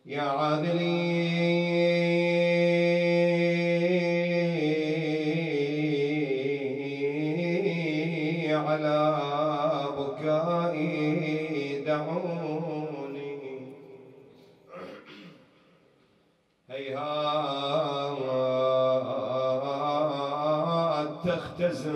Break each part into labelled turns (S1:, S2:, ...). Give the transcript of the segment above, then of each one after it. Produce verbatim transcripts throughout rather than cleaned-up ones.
S1: يا عاذلي على بكائي دعوني هيهات تختزن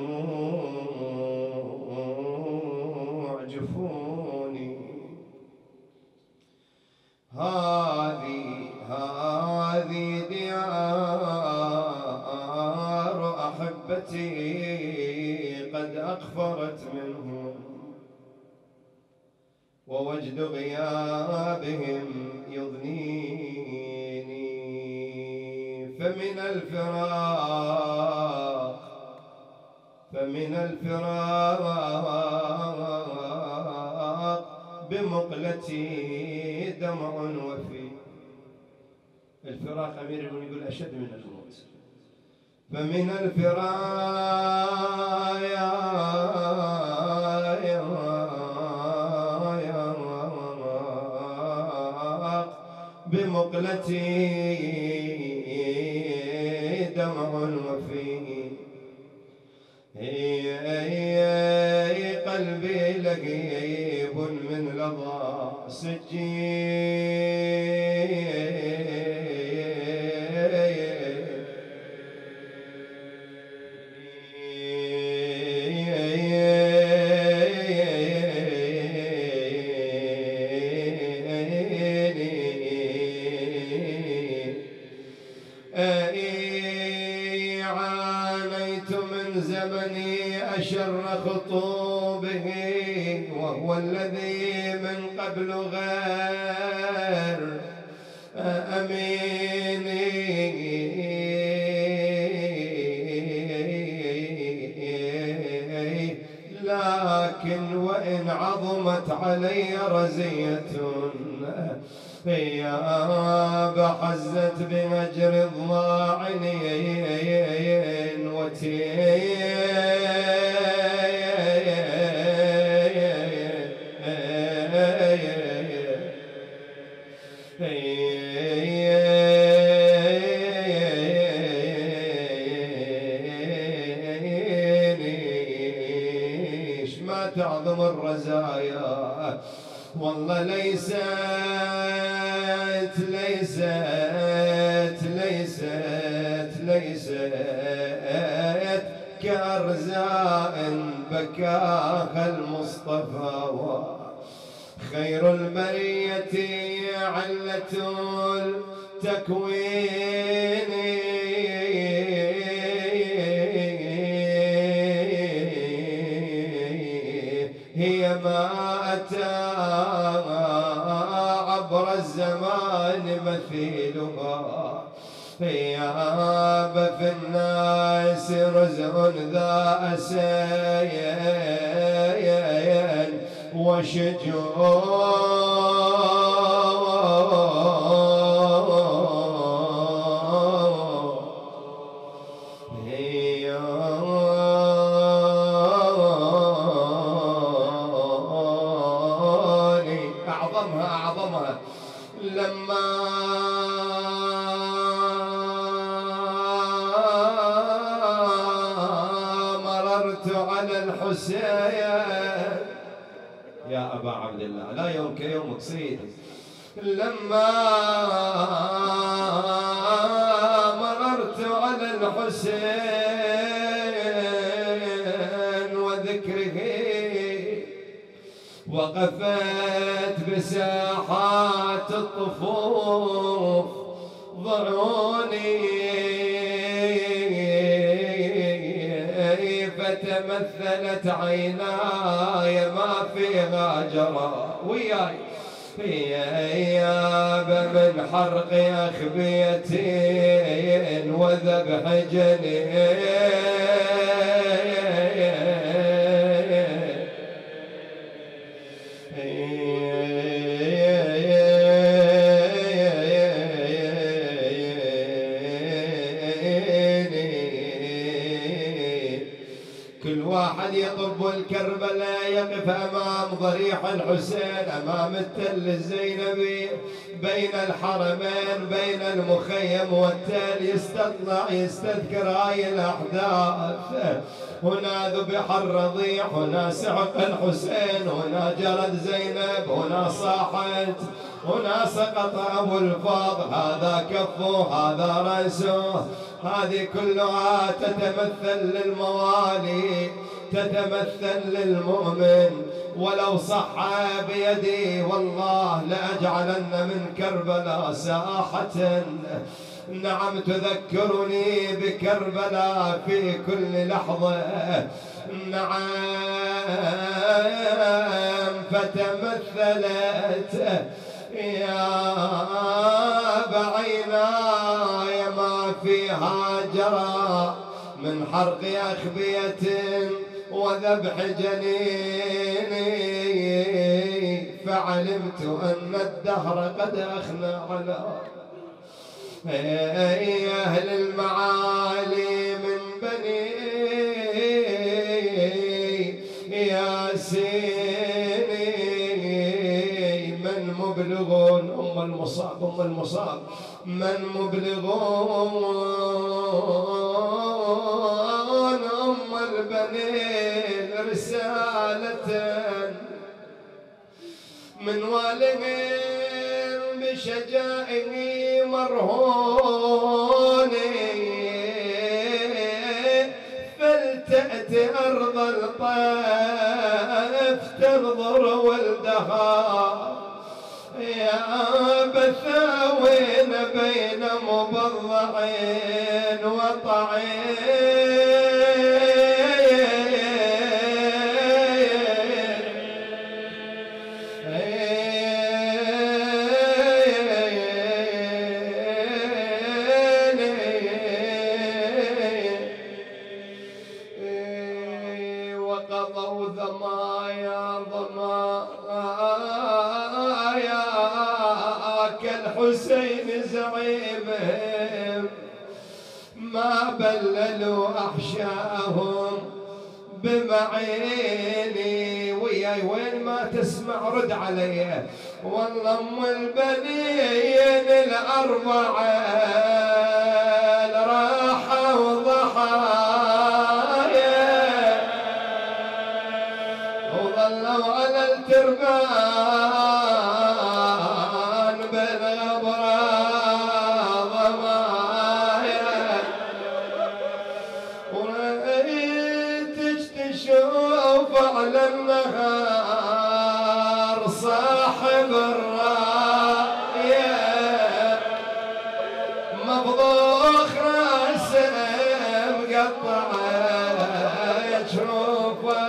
S1: الدموع جفوني هذه هذه ديار أحبتي قد أغفرت منهم ووجد غيابهم يضنيني فمن الفراق فمن الفراق بمقلتي دمع وفي الفراق أمير المؤمنين يقول أشد من الموت فمن الفراق يا يا يا بمقلتي دمع وفي قلبي لقيب من لظى سجيني عانيت من زمني أشر خطوبه وهو الذي من قبل غير أميني لكن وإن عظمت علي رزية ثياب حزت بهجر الضاعنين وتيش ما تعظم الرزايا والله ليست ليست ليست ليست كأرزاء بكاها المصطفى خير البرية علة التكوين هي ما أتى عبر الزمان مثيلها ثياب في الناس رزق ذا أسين وشجون هي أعظمها أعظمها لما مررت على الحسين يا أبا عبد الله لا يومك يومك سيدي لما مررت على الحسين وذكره وقفت بساحات الطفوف ضعوني فتمثلت عيناي ما فيها جرى وياي ثياب من حرق أخبية وذبح جنين كل واحد وهذا يطب الكربلاء يقف أمام ضريح الحسين أمام التل الزينبي بين الحرمين بين المخيم والتل، يستطلع يستذكر هاي الأحداث. هنا ذبح الرضيع، هنا سحق الحسين، هنا جرت زينب، هنا صاحت، هنا سقط أبو الفضل، هذا كفه هذا رأسه. هذه كلها تتمثل للموالي، تتمثل للمؤمن. ولو صح بيدي والله لأجعلن من كربلاء ساحة، نعم تذكرني بكربلاء في كل لحظة، نعم فتمثلت يا بعيناي ما فيها جرى من حرق أخبية وذبح جنيني، فعلمت أن الدهر قد أخنى على أهل المعالي من بني ياسين، من مبلغون أم المصاب أم المصاب من مبلغون أم البنين رسالة من والدين بشجائه مرهون، فلتأتي أرض الطيف تنظر ولدها يا بثاوين بين مبضعين وطعين. وقضوا ضمايا ضمايا كالحسين زعيمهم، ما بللوا أحشاهم بمعيني. وياي وين ما تسمع رد علي، والله ام البنين الأربعة راحة وضحايا، وظلوا على التربان بالغبرة ضمايا. وريتش تشوف على النهار صاحب الراية مفضوخ راسه مقطعه، تشوفه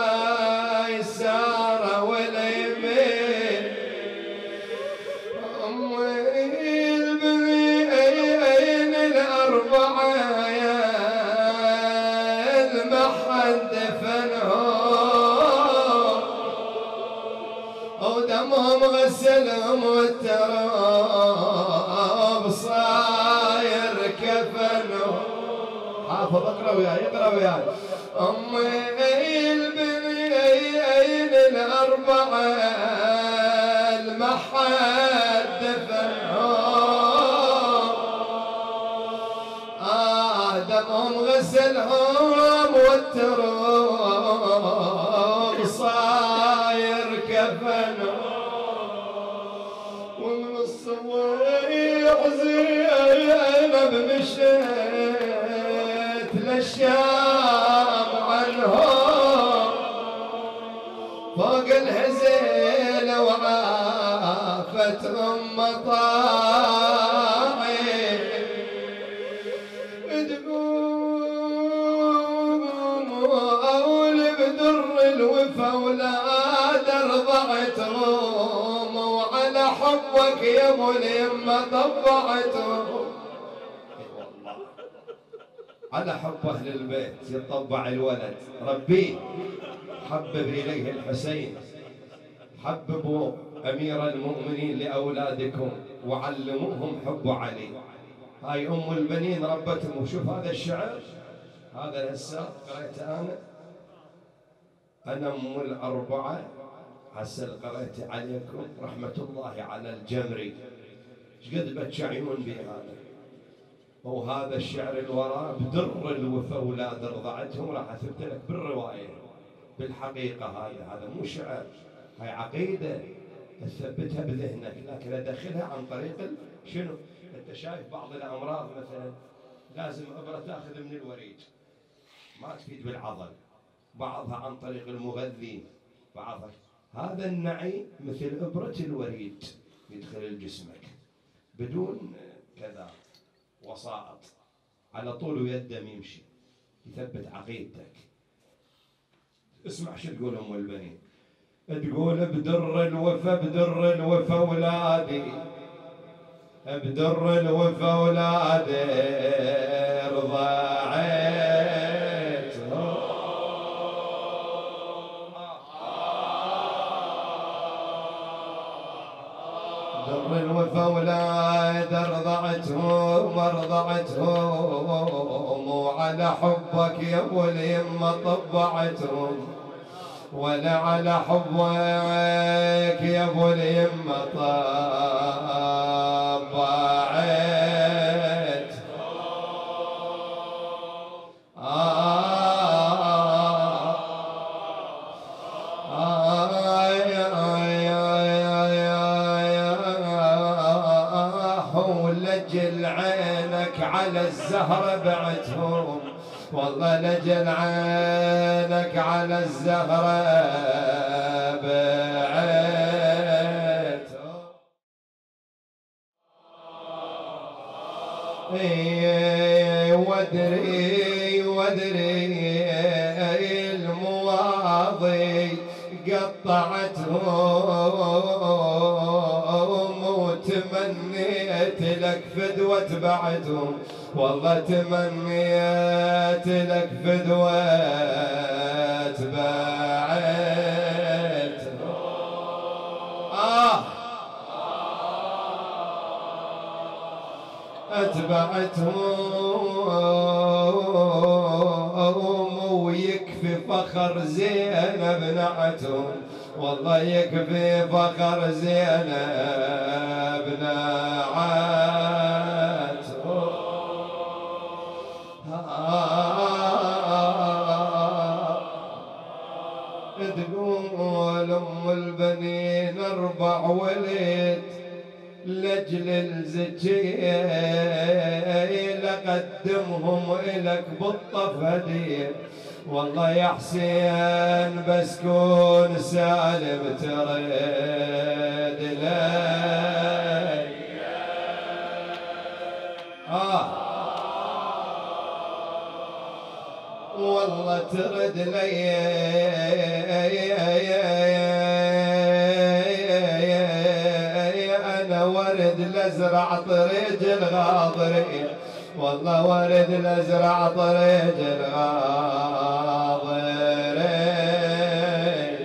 S1: يساره واليمين. ام البنين الاربعه يا المحن دفنهم، ودمهم غسلهم والتراب صاير كفنهم. حافظ اقرا وياي اقرا وياي. ام البنين الاربعه المحد دفنهم، آه دمهم غسلهم والتراب صاير كفنهم. ومن الصبيح زينب مشيت للشام عنهم، فوق الهزيل وعافت ام طاعي، تقوم اولي بدر الوفا ولاد رضعتهم، وعلى حبك يا ابو اليمه طبعتهم. على حب اهل البيت يطبع الولد، ربيه حبب اليه الحسين، حببوا امير المؤمنين لاولادكم وعلموهم حب علي. هاي ام البنين ربتهم. وشوف هذا الشعر، هذا الهسه قريته انا، أنا أم الأربعة هسه قرأت عليكم رحمة الله على الجمري، شقد بتشعيون بهذا. وهذا الشعر الوراء بدر الوفا أولاد رضعتهم، راح أثبت لك بالرواية بالحقيقة. هذا هذا مو شعر، هاي عقيدة تثبتها بذهنك، لكن أدخلها عن طريق شنو؟ أنت شايف بعض الأمراض مثلا لازم إبرة تأخذ من الوريد، ما تفيد بالعضل، بعضها عن طريق المغذي، بعضها. هذا النعي مثل إبرة الوريد يدخل جسمك بدون كذا وسائط، على طول ويدم يمشي، يثبت عقيدتك. اسمع شو تقول أم البنين، تقول بدر الوفا بدر الوفا ولادي، بدر الوفا ولادي رضعت، در الوفا ولاد رضعتهم رضعتهم، وعلى حبك يا ابو اليمه طبعتهم، ولا على حبك يا ابو اليمه طبعت. ولجل عينك على الزهره بعتهم، والله لجل عينك على الزهرة بعت. ودري ودري المواضي قطعتهم، وتمنيت لك فدوة بعدهم، والله تمنيت لك فدوة بعد. آه أتبعتهم، ويكفي فخر زينب نعتهم، والله يكفي فخر زينب نعتهم. تقول ام البنين اربع ولد لاجل الزكيه، لقدمهم الك بالطف هديه، والله يا حسين بس كون سالم ترد لي. آه والله ترد لي انا ورد لازرع طريق الغاضرين، والله ورد لازرع طريق الغاضرين.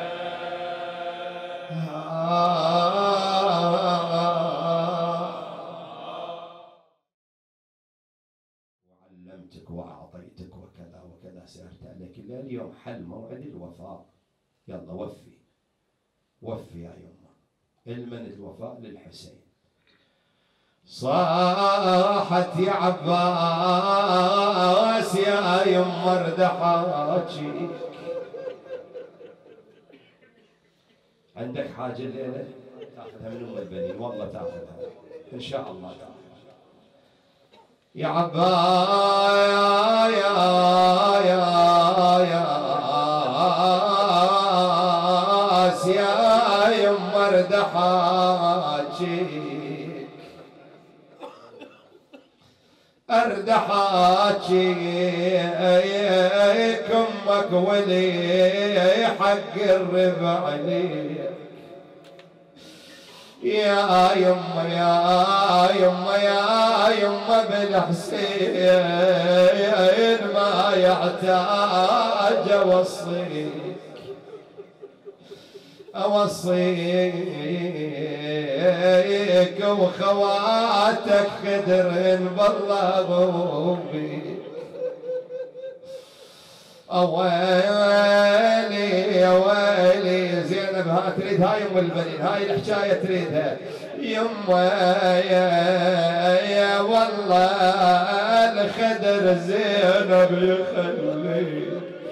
S1: وعلمتك واعطيتك وكذا وكذا، سهرت عليك الا اليوم حل موعد الوفاء، يلا وفي وفي يا يمه. المن الوفاء للحسين. صاحت يا عباس يا يمه اردحاجيك، عندك حاجه الليله تاخذها من ام البنين، والله تاخذها ان شاء الله تاخذها يا عباس يا يا ياس يا يمه اردحاجيك، اردحاجيك امك ولي حق الربع عليك، يا يمه يا يمه يا يمه بالحسين ما يحتاج اوصيك، اوصيك وخواتك خدر بلغوا بيك، ويلي يا ويلي زينب ها تريد هاي ام البنين، هاي الحكايه تريدها. يما يا يا والله الخدر زينب يخلي.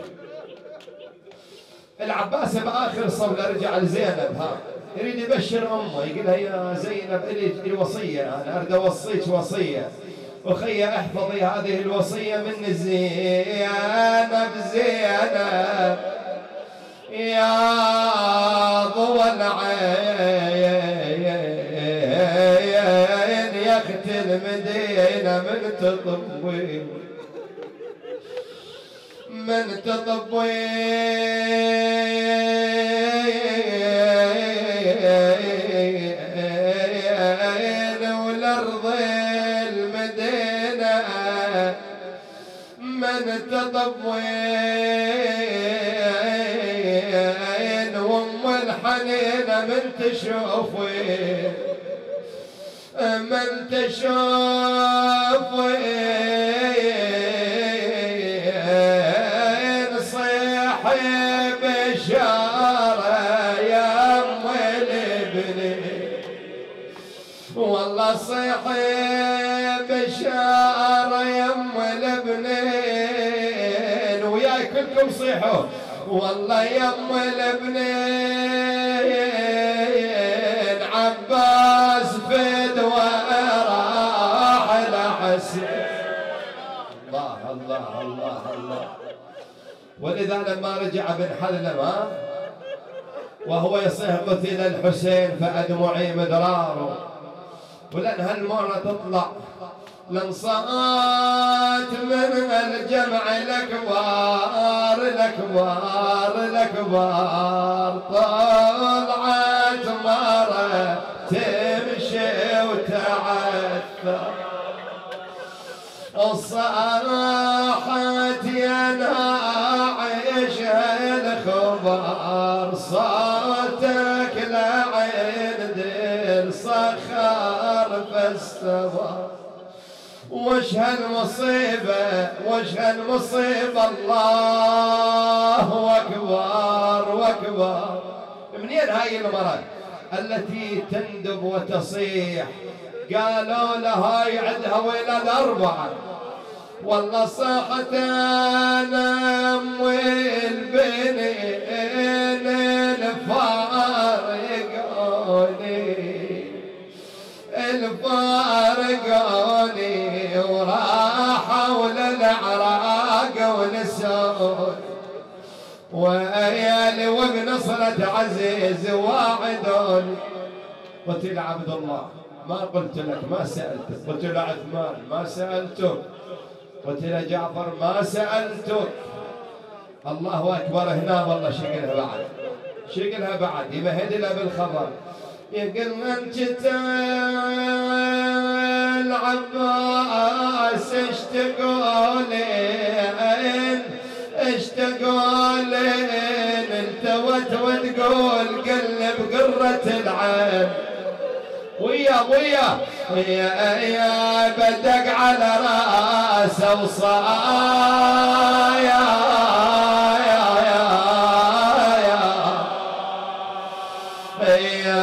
S1: العباس باخر صولة رجع لزينب ها يريد يبشر امه، يقول لها يا زينب الي وصيه، انا اريد اوصيك وصيه، أخي احفظي هذه الوصية من زينب زينب يا ضوى العين يا اخت المدينة من تطوي من تطوي والارض من تطوين وام الحنينة من تشوفين من تشوفين صيحي بشارة يا ام الابني والله صيحي بشارة يا ام الابنين وياي كلكم صيحوا والله يا ام الابنين عباس فدوى راح لحسين. الله الله الله الله. ولذا لما رجع بن حلمة وهو يصيح قتل الحسين فأدمعي مدراره، ولأن هالمرة تطلع لنصات من الجمع الأكبار الأكبار الأكبار طلعت مرة تمشي وتعثر صاحت يا ناعش الخبر صوتك لعين دير صخر فاستوى وش هالمصيبة وش هالمصيبة الله أكبر وأكبر. منين هاي المرأة التي تندب وتصيح؟ قالوا لها هاي عندها ولد أربعة والله صاحت أنا أم البنين الفارقوني الفارقوني وراحوا للعراق ونسون ويالي وبنصرة عزيز واعدوني. قلت له عبد الله ما قلت لك ما سألتك، قلت له عثمان ما سألتك، قلت له جعفر ما سألتك. الله أكبر هنا والله شقلها بعد شقلها بعد يمهد لها بالخبر يقول من جت العباس ايش تقولين ايش تقولين التوت وتقول قلب قرة العين ويا ويا ويا يا بدق على راسه وصايا يا يا يا يا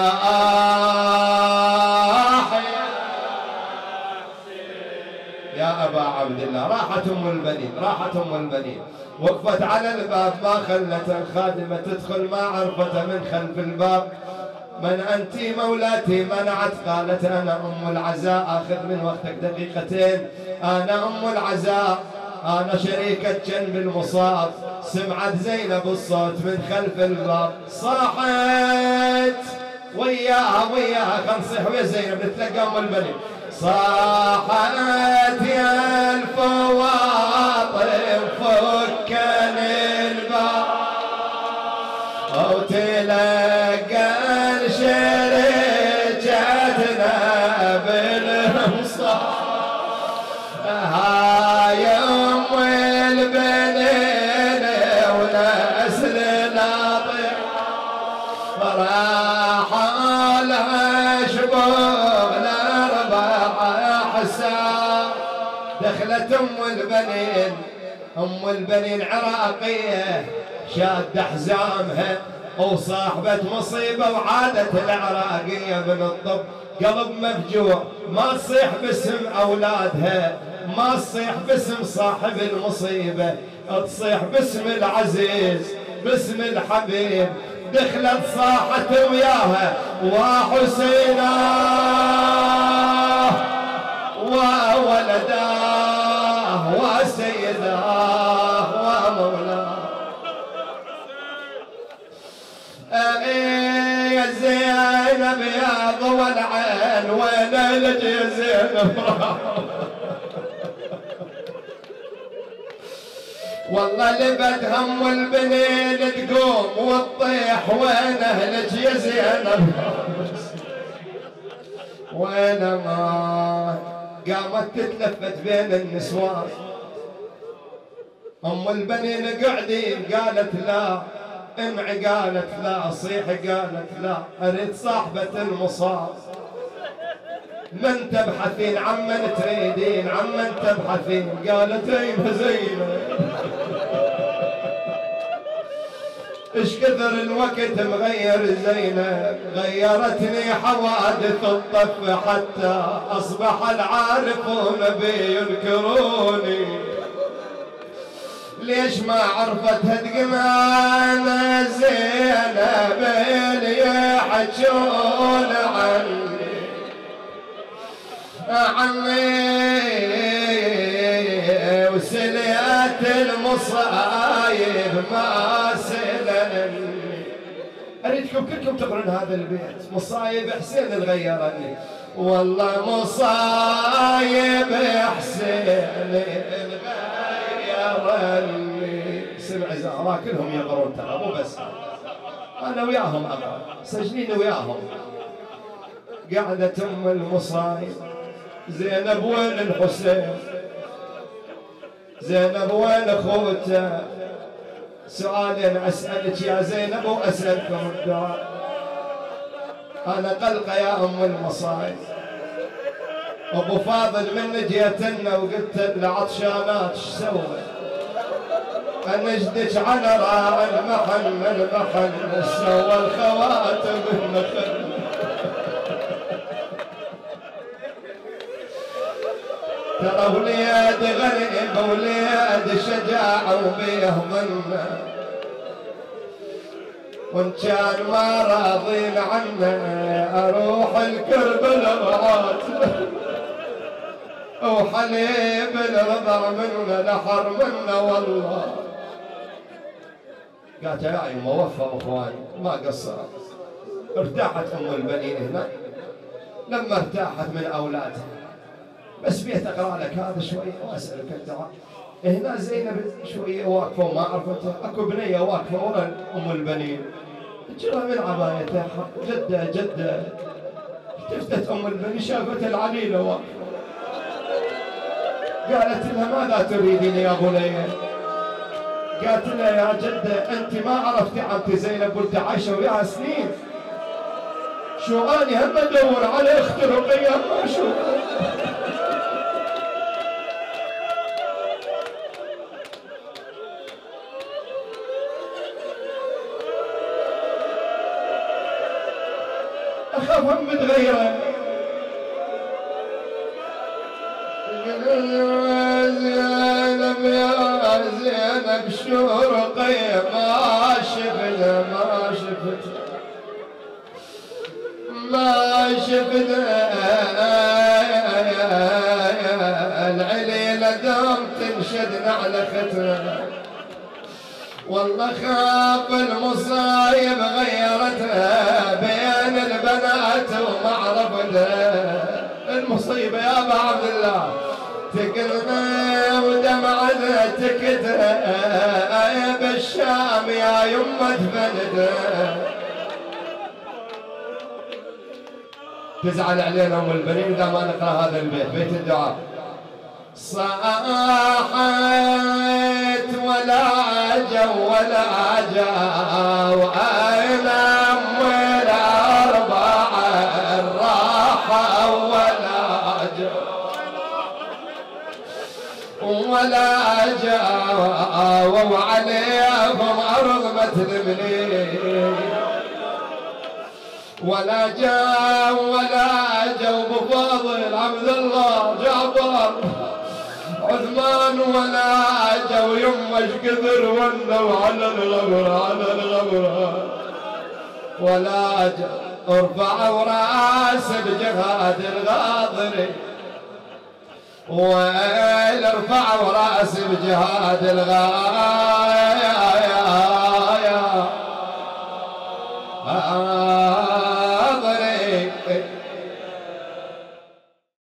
S1: يا ابا عبد الله. راحت ام البنين راحت ام البنين وقفت على الباب ما خلت الخادمه تدخل ما عرفت من خلف الباب من أنت مولاتي منعت قالت أنا أم العزاء أخذ من وقتك دقيقتين أنا أم العزاء أنا شريكة جنب المصاب. سمعت زينب الصوت من خلف الباب صاحت وياها وياها خل نصيح ويا زينب نتلقى أم البنين صاحت يا الفواطم فكن الباب أو تلقى شريكتنا بالمصاب هاي أم البنين ونسل ناطق راحوا لها شبوب الأربع حساب. دخلت أم البنين أم البنين عراقية شاد حزامها وصاحبة مصيبة وعادة العراقية من الطب قلب مفجوع ما تصيح باسم أولادها ما تصيح باسم صاحب المصيبة تصيح باسم العزيز باسم الحبيب دخلت صاحت وياها وحسينا وولداه وسيداه ومولاه يا زينب يا ضوى العين وين لك يا زينب والله لبت هم البنين تقوم وتطيح وين اهلك يا زينب وين ما قامت تتلفت بين النسوان ام البنين قاعدين قالت لا امعي قالت لا صيحي قالت لا اريد صاحبة المصاب من تبحثين عمن تريدين عمن تبحثين قالت ايها زينب ايش كثر الوقت مغير زينب غيرتني حوادث الطف حتى اصبح العارفون بي ينكروني ليش ما عرفتها تقمان زينب اللي يحجون عني عني وسليت المصايب ما سلني اريدكم كلكم تقرون هذا البيت مصايب حسين اللي غيرني والله مصايب حسين اللي غيرني سمع زهراء كلهم يقرون ترى مو بس انا وياهم اقرا سجلين وياهم قعدت ام المصايب زينب وين الحسين زينب وين اخوته سؤالين اسالك يا زينب واسالكم الدعاء انا قلقه يا ام المصايب ابو فاضل من جيت لنا وقلت له عطشانات ايش سوى انجدك على راع المحن المحن سوى الخواتم النخل ترى وليد غريب وليد شجاع وبيه ظنه وان كان ما راضين عنه اروح الكربلاء وعاتبه وحليب الرضع منه لحر منه والله قالت يا عيني موفى اخواني ما قصرت ارتاحت ام البنين هنا لما ارتاحت من اولادها بس بيت اقرا لك هذا شويه واسالك الدعاء هنا زينب شويه واقفه وما عرفتها اكو بنيه واقفه ورا ام البنين تجرى من عبايتها جده جده التفتت ام البنين شافت العليله واقفه قالت لها ماذا تريدين يا بنيه؟ قالت لها يا جده انت ما عرفتي عمتي زينب قلت عايشه وياها سنين شو اني هم ادور على اختي رقيه ما اشوفها اخاف هم متغيره زينب يا زينب شو رقيه ما شفت ما شفت ما شفت العليله دوم تنشد على ختمه والله خاف المصايب غيرتها بين البنات وما عرفتها المصيبه يا ابا عبد الله تقلنا ودمعتها تكتها بالشام يا يمه تفندها تزعل علينا ام البنين اذا ما نقرا هذا البيت بيت الدعاء صاحت ولا جو ولا جو اين ام الاربعه الراحه ولا جو ولا جاووا عليهم أرض ما تلمني، ولا جاء ولا جو بفضل عبد الله جعفر عثمان، ولا جو يمش كثر ونوا على الغبرة على الغبرة، ولا جو ارفعوا راس بجهاد الغاضري، وين ارفعوا راس بجهاد الغاضري.